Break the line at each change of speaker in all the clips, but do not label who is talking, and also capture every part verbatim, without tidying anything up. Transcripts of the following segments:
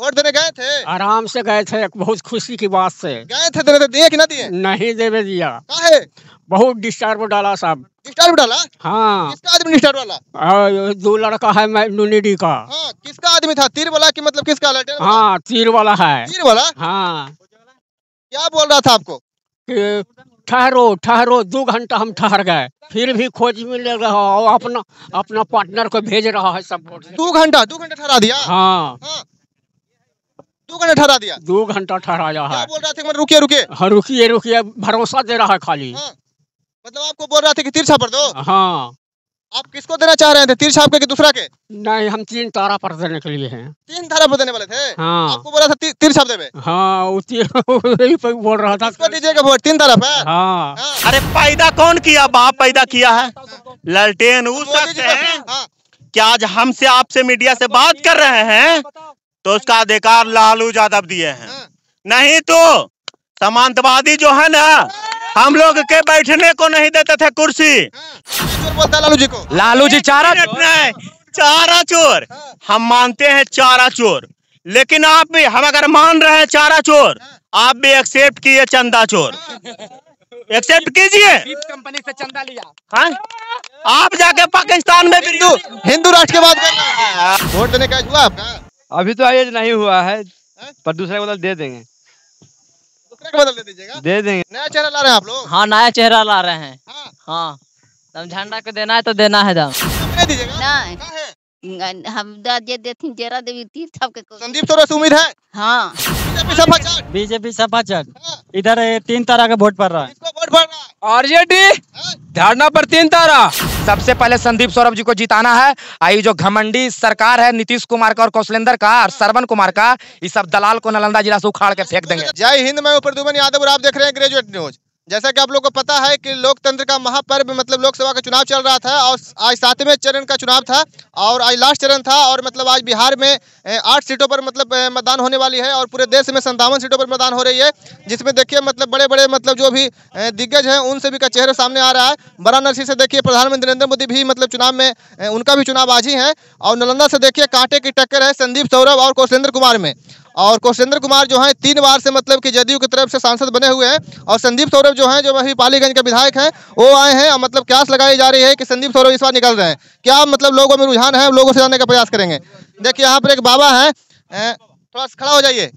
Vote देने गए थे?
आराम से गए थे, बहुत खुशी की बात से
गए थे। देने तो दिए कि ना दिए?
नहीं देवे दिया।
काहे?
बहुत डिस्टर्ब डाला साहब।
डिस्टर्ब डाला?
हाँ।
किसका आदमी डिस्टर्ब डाला?
आ, दो लड़का है मैं नुनीडी का।
हाँ, किसका आदमी था? तीर वाला कि मतलब किसका? लटेन वाला?
हाँ, तीर वाला है।
तीर वाला?
हाँ।
क्या बोल रहा था आपको?
कि ठहरो ठहरो, दो घंटा हम ठहर गए, फिर भी खोज मिलेगा और अपना अपना पार्टनर को भेज रहा है सब।
दो घंटा दो घंटा ठहरा दिया?
हाँ,
हाँ, दो घंटा ठहरा दिया।
दो घंटा ठहराया
क्या
है।
बोल रहा था? मतलब रुकिए रुकिए।
हाँ, रुकिए रुकिए, भरोसा दे रहा है खाली।
हाँ, मतलब आपको बोल रहा था कि तीर छाप दो।
हाँ।
आप किसको देना चाह रहे थे? तीर छाप के कि दूसरा के?
नहीं, हम तीन तारा पर देने के लिए हैं।
तीन तारा पर देने वाले थे?
हाँ।
आपको बोला था ती, तीर छाप देवे?
हाँ, वो तीर वही पे बोल रहा था।
किसको दीजिएगा वोट? तीन तारा पे?
हाँ।
हाँ।
अरे पैदा कौन किया? बाप पैदा किया है। ललटेन उस
मोदी जी
सकते
का-
हैं
हाँ।
क्या आज हमसे आपसे मीडिया से बात कर रहे हैं तो उसका अधिकार लालू यादव दिए हैं।
हाँ।
नहीं तो समांतवादी जो है ना, हम लोग के बैठने को नहीं देते थे कुर्सी।
हाँ। चोर बोलता है लालू जी को।
लालू जी चारा नहीं, चारा चोर। हम मानते हैं चारा चोर, लेकिन आप भी, हम अगर मान रहे हैं चारा चोर, आप भी एक्सेप्ट किए चंदा चोर। एक्सेप्ट कीजिए।
कंपनी से चंदा लिया।
हाँ? आप जाके पाकिस्तान में
हिंदू हिंदू राष्ट्र के बात कर रहे हैं। वोट देने का हुआ आपका?
अभी तो एज नहीं हुआ है,
है?
पर दूसरे को बदल दे देंगे।
दूसरे को बदल दे दीजिएगा?
दे देंगे।
नया चेहरा ला रहे हैं आप लोग?
हाँ, नया चेहरा ला रहे हैं।
हाँ।
हाँ, दम झंडा को देना है तो देना है दम।
नहीं दीजिएगा?
नहीं।
काहे?
हम जे देती जेरा देवी तीर छाप के को।
संदीप सोरेन से उम्मीद है?
हाँ।
बीजेपी सपा चाट।
बीजेपी सपाचर
हाँ।
इधर तीन तरह का वोट पड़ रहा है।
किसको वोट पड़ रहा है?
आरजेडी
हाँ?
धरना पर तीन तारा। सबसे पहले संदीप सौरभ जी को जिताना है। आई जो घमंडी सरकार है नीतीश कुमार का और कौशलेंद्र का और श्रवण कुमार का, ये सब दलाल को नालंदा जिला से उखाड़ के फेंक देंगे।
जय हिंद, मैं प्रद्युमन यादव और आप देख रहे हैं ग्रेजुएट न्यूज। जैसा कि आप लोगों को पता है कि लोकतंत्र का महापर्व मतलब लोकसभा का चुनाव चल रहा था और आज सातवें चरण का चुनाव था और आज लास्ट चरण था और मतलब आज बिहार में आठ सीटों पर मतलब मतदान होने वाली है और पूरे देश में संतावन सीटों पर मतदान हो रही है, जिसमें देखिए मतलब बड़े बड़े मतलब जो भी दिग्गज हैं उन सभी का चेहरा सामने आ रहा है। वाराणसी से देखिए प्रधानमंत्री नरेंद्र मोदी भी मतलब चुनाव में उनका भी चुनाव आज ही है और नालंदा से देखिए कांटे की टक्कर है संदीप सौरभ और कौशलेंद्र कुमार में। और कौशलेंद्र कुमार जो है तीन बार से मतलब कि जदयू की तरफ से सांसद बने हुए हैं और संदीप सौरभ जो है जो वही पालीगंज के विधायक हैं वो आए हैं और मतलब क्यास लगाई जा रही है कि संदीप सौरभ इस बार निकल रहे हैं। क्या मतलब लोगों में रुझान है, लोगों से जानने का प्रयास करेंगे। देखिए यहाँ पर एक बाबा है, थोड़ा सा खड़ा हो जाइए।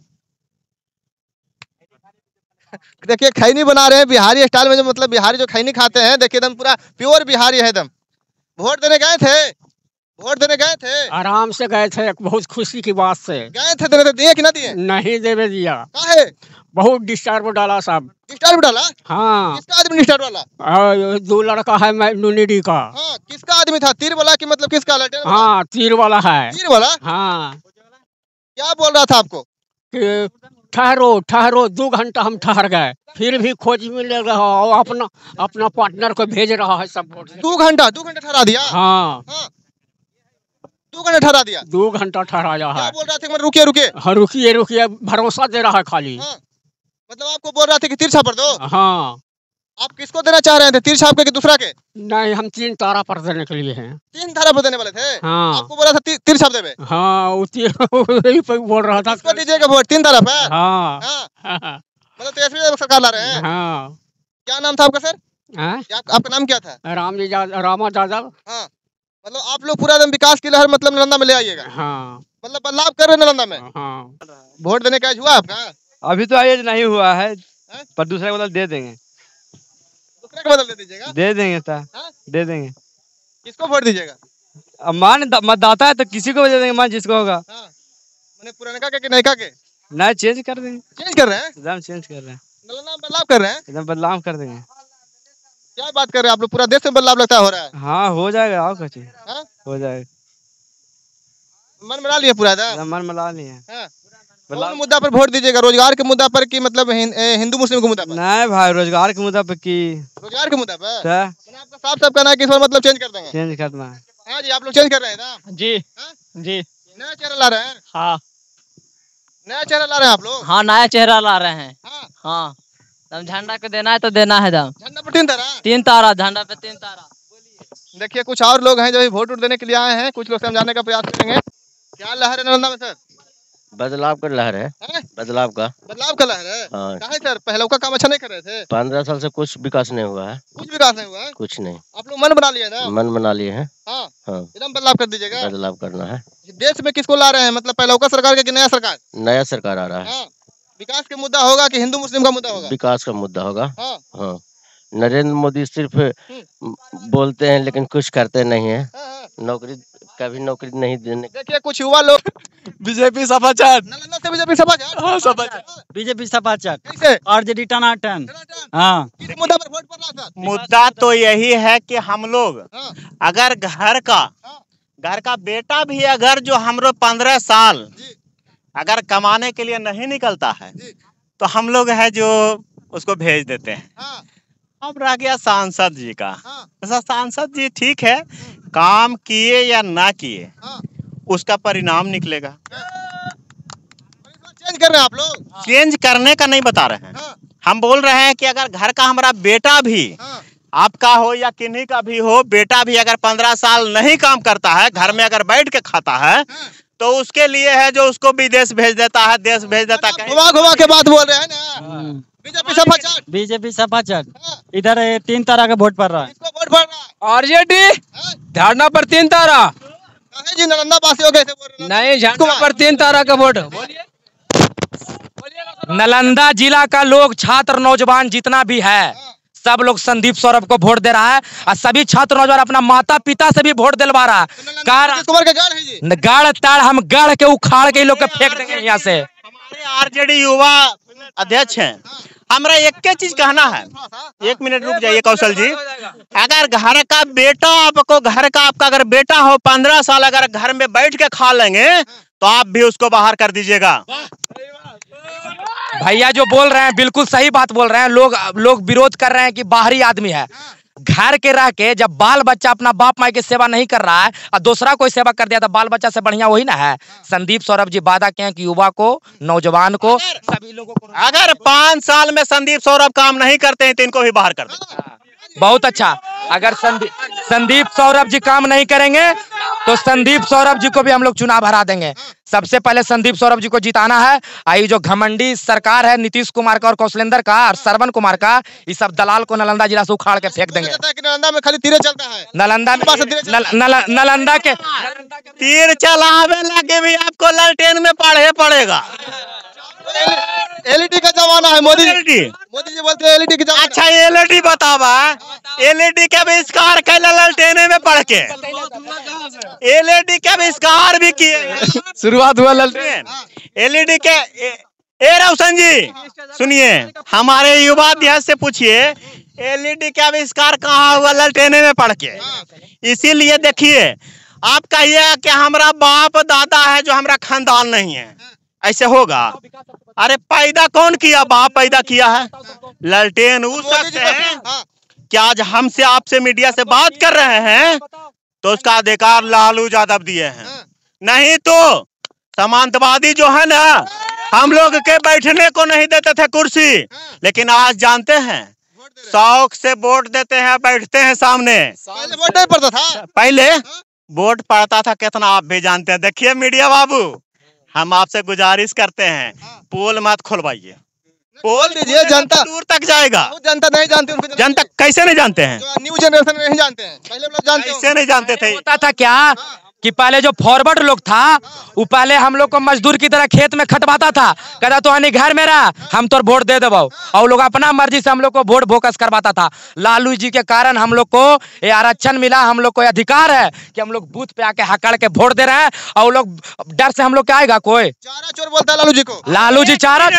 देखिए खैनी बना रहे हैं बिहारी स्टाइल में, जो मतलब बिहारी जो खैनी खाते हैं, देखिए एकदम पूरा प्योर बिहारी है एकदम। वोट देने गए थे? वोट देने गए थे?
आराम से गए थे, बहुत खुशी की बात से
गए थे। देने तो दिए कि ना दिए?
नहीं देवे दिया।
काहे?
बहुत डिस्टर्ब डाला साहब।
डिस्टर्ब डाला?
हाँ।
किसका आदमी डिस्टर्ब वाला?
आ, दो लड़का है मैं नुनीडी का।
हाँ, किसका आदमी था? तीर वाला कि मतलब किसका? लटेन वाला?
हाँ, तीर वाला है।
तीर वाला?
हाँ।
क्या बोल रहा था आपको?
कि ठहरो ठहरो, दो घंटा हम ठहर गए, फिर भी खोज मिलेगा और अपना अपना पार्टनर को भेज रहा है सब।
दो घंटा दो घंटा ठहरा दिया?
हाँ,
हाँ, दो घंटा ठहरा दिया।
दो घंटा ठहराया
क्या
है।
बोल रहा था? मतलब रुकिए रुकिए।
हाँ, रुकिए रुकिए, भरोसा दे रहा है खाली।
हाँ, मतलब आपको बोल रहा था कि तीर छाप दो।
हाँ।
आप किसको देना चाह रहे थे? तीर छाप के कि दूसरा के?
नहीं, हम तीन तारा पर देने के लिए हैं।
तीन तारा पर देने वाले थे?
हाँ।
आपको बोला था ती, तीर छाप देवे?
हाँ, वो तीर वही पे बोल रहा था।
किसको दीजिएगा वोट? तीन तारा पे?
हाँ।
हाँ,
हाँ।
मतलब तेजस्वी सरकार ला रहे हैं।
हाँ।
क्या नाम था आपका सर?
हाँ?
क्या आपका नाम क्या था?
राम जी यादव, रामा यादव।
हाँ, मतलब आप लोग पूरा एकदम विकास की लहर मतलब नालंदा में ले आइएगा।
हाँ।
मतलब बदलाव कर रहे हैं नालंदा में।
हाँ।
वोट देने का हुआ आपका?
अभी तो एज नहीं हुआ है,
है?
पर दूसरे को बदल दे देंगे।
दूसरे को बदल दे दीजिएगा?
दे देंगे ता,
हाँ?
दे देंगे।
किसको वोट दीजिएगा?
अब मान मतदाता है तो किसी को भी दे देंगे, मान जिसको होगा।
हाँ, मैंने पुराने के नयका के
नहीं, चेंज कर देंगे।
चेंज कर रहे हैं?
एकदम चेंज कर रहे हैं,
नालंदा में बदलाव कर रहे हैं?
एकदम बदलाव कर देंगे।
क्या बात कर रहे हैं आप लोग? पूरा देश में बदलाव लगता हो रहा है।
हाँ, हो जाएगा। आओ कची
हाँ?
हो जाएगा।
मन बना लिया पूरा था?
मन मिला लिए।
हाँ? कौन मुद्दा पर वोट दीजिएगा? रोजगार के मुद्दा पर कि मतलब हिंदू मुस्लिम के मुद्दा पर?
नहीं भाई, रोजगार के मुद्दा पे की।
रोजगार के मुद्दा पर
तो
आपका साफ साफ कहना है कि इस बार मतलब चेंज कर देंगे।
चेंज करना है।
हाँ जी, आप लोग चेंज कर रहे हैं ना?
जी।
हाँ?
जी।
नया चेहरा ला रहे हैं?
हाँ।
नया चेहरा ला रहे हैं आप लोग?
हाँ, नया चेहरा ला रहे हैं।
हाँ?
हाँ, दम झंडा को देना है तो देना है दम।
झंडा पर तीन तारा?
तीन तारा, झंडा पे तीन तारा।
देखिए कुछ और लोग हैं जो वोट वोट देने के लिए आए हैं, कुछ लोग समझाने का प्रयास करेंगे। क्या लहर है नालंदा में सर?
बदलाव का लहर है,
हैं?
बदलाव का।
बदलाव का लहर है।
हाँ।
काहे सर पहले का काम अच्छा नहीं कर रहे थे?
पंद्रह साल से कुछ विकास नहीं हुआ है,
कुछ विकास नहीं हुआ है।
कुछ नहीं।
आप लोग मन बना लिए ना?
मन बना लिए हैं।
हाँ
हाँ,
एकदम बदलाव कर दीजिएगा।
बदलाव करना है।
देश में किसको ला रहे हैं, मतलब पहले का सरकार के कि नया सरकार?
नया सरकार आ रहा है।
हाँ विकास के मुद्दा होगा कि हिंदू मुस्लिम का मुद्दा होगा?
विकास का मुद्दा होगा।
हाँ
हाँ, नरेंद्र मोदी सिर्फ बोलते हैं लेकिन कुछ करते नहीं है।
हाँ, हाँ।
नौकरी कभी नौकरी नहीं देने।
देखिए कुछ युवा लोग
बीजेपी समाचार
नालंदा से बीजेपी समाचार।
हाँ, समाचार। बीजेपी समाचार
कैसे?
आरजेडी टनाटन। हाँ
किस मुद्दा पर वोट पड़ रहा था?
मुद्दा तो यही है कि हम लोग
हाँ
अगर घर का
हाँ
घर का बेटा भी अगर जो हमरो पंद्रह साल
जी
अगर कमाने के लिए नहीं निकलता है
जी
तो हम लोग है जो उसको भेज देते हैं।
हाँ
अब रह गया सांसद जी का।
हाँ
ऐसा सांसद जी ठीक है, काम किए या ना किए
हाँ
उसका परिणाम निकलेगा।
चेंज कर रहे हैं आप लोग?
चेंज करने का नहीं बता रहे हैं,
हाँ
हम बोल रहे हैं कि अगर घर का हमारा बेटा भी
हाँ
आपका हो या किन्हीं का भी हो, बेटा भी अगर पंद्रह साल नहीं काम करता है, घर में अगर बैठ के खाता है तो उसके लिए है जो उसको विदेश भेज देता है, देश भेज देता है।
घुमा घुमा के बात बोल रहे हैं ना। बीजेपी समाचार।
बीजेपी समाचार
हाँ,
इधर ये तीन तरह का वोट पड़ रहा है।
किसको वोट पड़ रहा है?
आरजेडी
हाँ?
झाड़ना पर तीन तारा,
काहे जी नालंदा वासी हो गए थे बोल रहे हैं?
नहीं झाड़ना पर तीन तारा का वोट। नालंदा जिला का लोग, छात्र, नौजवान जितना भी है, सब लोग संदीप सौरभ को वोट दे रहा है और सभी छात्र नौजवान अपना माता पिता से भी वोट दिलवा रहा है। कार
नीतीश कुमार का गाड़ है जी।
गाड़ ताड़ हम गाड़ के उखाड़ के इन लोग के फेंक देंगे यहाँ से।
हमारे आरजेडी युवा अध्यक्ष हैं, हमारा एक के चीज कहना है, एक मिनट रुक जाइए कौशल जी। अगर घर का बेटा आपको घर का आपका अगर बेटा हो पंद्रह साल अगर घर में बैठ के खा लेंगे तो आप भी उसको बाहर कर दीजिएगा।
भैया जो बोल रहे हैं बिल्कुल सही बात बोल रहे हैं। लोग लोग विरोध कर रहे हैं कि बाहरी आदमी है। घर के रह के जब बाल बच्चा अपना बाप माई की सेवा नहीं कर रहा है और दूसरा कोई सेवा कर दिया तो बाल बच्चा से बढ़िया वही ना है। संदीप सौरभ जी वादा किए हैं कि युवा को, नौजवान को, सभी लोगों को।
अगर पाँच साल में संदीप सौरभ काम नहीं करते हैं तो इनको भी बाहर कर देंगे।
बहुत अच्छा। अगर संदीप संदीप सौरभ जी काम नहीं करेंगे तो संदीप सौरभ जी को भी हम लोग चुनाव हरा देंगे। सबसे पहले संदीप सौरभ जी को जिताना है। आई जो घमंडी सरकार है नीतीश कुमार का और कौशलेंद्र का और श्रवण कुमार का, ये सब दलाल को नालंदा जिला से उखाड़ के फेंक देंगे।
कहता है कि नालंदा में खाली तीरे चलता है।
नालंदा में नल, नल, नालंदा के
तीर चलावे लगे भी आपको लालटेन में पढ़े पड़ेगा।
एलईडी का जमाना है मोदी।
एलईडी
मोदी जी बोलते हैं एलईडी का जमाना।
अच्छा एलईडी बतावा, एलईडी का आविष्कार कैला लालटेने में पढ़ के, एलईडी का आविष्कार भी किए।
शुरुआत हुआ लालटेन।
एलईडी के ए, ए रोशन जी सुनिए, हमारे युवा अध्यक्ष से पूछिए एलईडी का आविष्कार कहाँ हुआ लालटेने में पढ़ के। इसीलिए देखिए आप कहिए कि हमारा बाप दादा है जो हमारा खानदान नहीं है, ऐसे होगा? अरे पैदा कौन किया? बाप पैदा किया है। लालटेन उस वक्त है कि आज हमसे आपसे मीडिया से बात कर रहे हैं तो उसका अधिकार लालू यादव दिए हैं, नहीं तो समांतवादी जो है ना हम लोग के बैठने को नहीं देते थे कुर्सी, लेकिन आज जानते हैं शौक से वोट देते हैं, बैठते हैं सामने।
पहले वोट नहीं पड़ता था।
पहले वोट पड़ता था कितना आप भी जानते हैं। देखिए मीडिया बाबू, हम आपसे गुजारिश करते हैं पोल मत खुलवाइए, पोल
दीजिए, जनता
दूर तक जाएगा।
वो जनता नहीं जानती उनको।
जनता कैसे नहीं जानते हैं?
जो न्यू जनरेशन नहीं जानते हैं, पहले लोग जानते
कैसे नहीं जानते थे?
होता था क्या कि पहले जो फॉरवर्ड लोग था वो पहले हम लोग को मजदूर की तरह खेत में खटवाता था, कहता तो हनी घर में रहा हम तो वोट दे देबो, और लोग अपना मर्जी से हम लोग को वोट बोकस करवाता था। लालू जी के कारण हम लोग को ये आरक्षण मिला, हम लोग को अधिकार है कि हम लोग बूथ पे आके हकड़ के वोट दे रहे हैं, और लोग डर से हम लोग क्या आएगा कोई।
चारा चोर बोलता है लालू जी को।
लालू जी चारा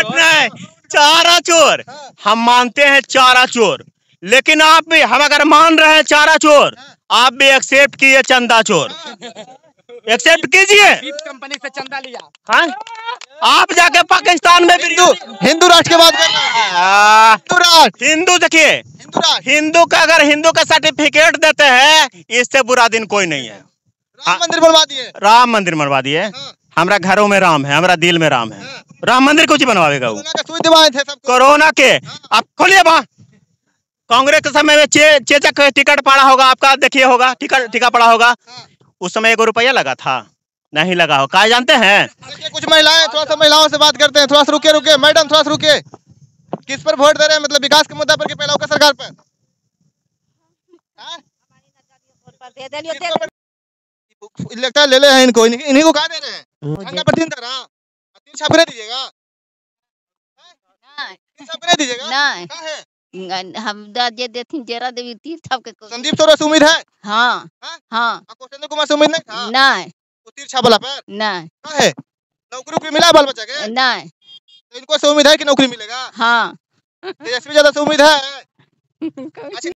चारा चोर हम मानते हैं, चारा चोर, लेकिन आप भी हम अगर मान रहे हैं चारा चोर, आप भी एक्सेप्ट किए चंदा चोर, एक्सेप्ट कीजिए।
कंपनी से चंदा लिया।
हाँ? आप जाके पाकिस्तान में
हिंदू हिंदू राष्ट्र की बात कर रहे हैं।
आ,
हिंदू राष्ट्र,
हिंदू देखिए,
हिंदू राष्ट्र।
हिंदू का अगर हिंदू का सर्टिफिकेट देते हैं इससे बुरा दिन कोई नहीं है।
राम मंदिर बनवा दिए।
राम मंदिर बनवा दिए।
हाँ।
हमारा घरों में राम है, हमारा दिल में राम है। राम मंदिर कुछ बनवाएगा वो?
कोरोना के सुई दिवाए थे सबको।
कोरोना के आप खोलिए वहाँ। कांग्रेस के समय में चे, चेचक टिकट पड़ा होगा आपका, देखिए होगा टिकट टिकट पड़ा होगा। उस समय एक रुपया लगा था, नहीं लगा हो। क्या जानते हैं?
देखिए कुछ महिलाएं, थोड़ा सा महिलाओं से बात करते हैं। थोड़ा सा रुके रुके मैडम, थोड़ा सा रुके। किस पर वोट दे रहे हैं, मतलब विकास के मुद्दा पर कि पहले का सरकार पर? लगता है ले ले हैं इनको, इन्हीं इन्हीं को कहा दे रहे हैं। झंडा पर तीन तारा तीन छाप नहीं दीजिएगा, तीन छाप नहीं दीजिएगा।
नहीं
क्या है?
हम जे देथिन जेरा देवी तीर छाप के को
संदीप सोरेन से उम्मीद है?
हाँ
हाँ?
हाँ
आपको संजय कुमार से उम्मीद नहीं था?
नहीं
वो तीर छाप वाला पर
नहीं
क्या है? नौकरी उकरी मिला बाल बच्चा के?
नहीं
तो इनको से उम्मीद है कि नौकरी मिलेगा?
हाँ
तेजस्वी यादव से उम्मीद है? अच्छा